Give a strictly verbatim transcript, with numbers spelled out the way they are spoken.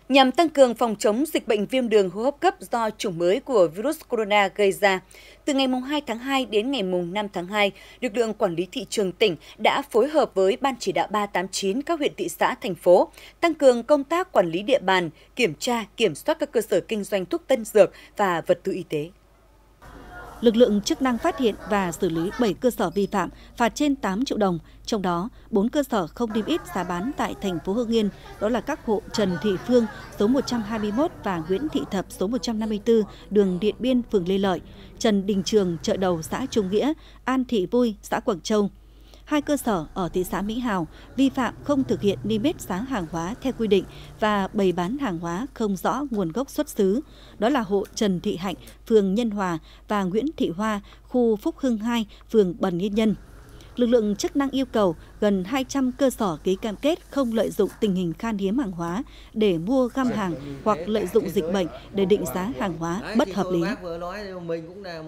Nhằm tăng cường phòng chống dịch bệnh viêm đường hô hấp cấp do chủng mới của virus corona gây ra, từ ngày hai tháng hai đến ngày năm tháng hai, lực lượng quản lý thị trường tỉnh đã phối hợp với Ban chỉ đạo ba tám chín các huyện thị xã, thành phố, tăng cường công tác quản lý địa bàn, kiểm tra, kiểm soát các cơ sở kinh doanh thuốc tân dược và vật tư y tế. Lực lượng chức năng phát hiện và xử lý bảy cơ sở vi phạm, phạt trên tám triệu đồng, trong đó bốn cơ sở không niêm yết giá bán tại thành phố Hưng Yên, đó là các hộ Trần Thị Phương, số một trăm hai mươi mốt và Nguyễn Thị Thập, số một trăm năm mươi tư, đường Điện Biên, phường Lê Lợi, Trần Đình Trường, chợ đầu xã Trung Nghĩa, An Thị Vui, xã Quảng Châu. Hai cơ sở ở thị xã Mỹ Hào vi phạm không thực hiện niêm yết giá hàng hóa theo quy định và bày bán hàng hóa không rõ nguồn gốc xuất xứ. Đó là hộ Trần Thị Hạnh, phường Nhân Hòa và Nguyễn Thị Hoa, khu Phúc Hưng hai, phường Bần Yên Nhân. Lực lượng chức năng yêu cầu gần hai trăm cơ sở ký cam kết không lợi dụng tình hình khan hiếm hàng hóa để mua găm hàng hoặc lợi dụng dịch bệnh để định giá hàng hóa bất hợp lý.